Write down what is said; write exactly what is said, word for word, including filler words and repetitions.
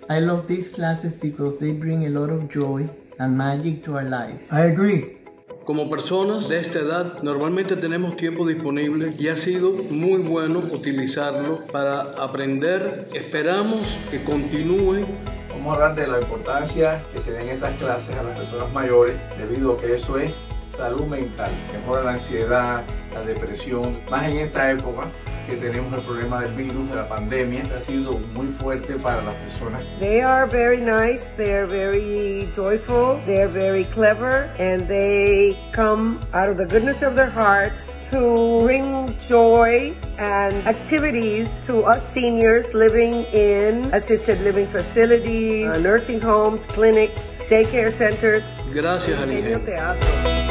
I love these classes because they bring a lot of joy and magic to our lives. I agree. Como personas de esta edad, normalmente tenemos tiempo disponible y ha sido muy bueno utilizarlo para aprender. Esperamos que continúe. Vamos a hablar de la importancia que se den estas clases a las personas mayores, debido a que eso es salud mental. Mejora la ansiedad, la depresión, más en esta época que tenemos el problema del virus, de la pandemia, que ha sido muy fuerte para las personas. They are very nice, they are very joyful, they are very clever, and they come out of the goodness of their heart to bring joy and activities to us seniors living in assisted living facilities, uh, nursing homes, clinics, daycare centers. Gracias, Alejandro. Teatro.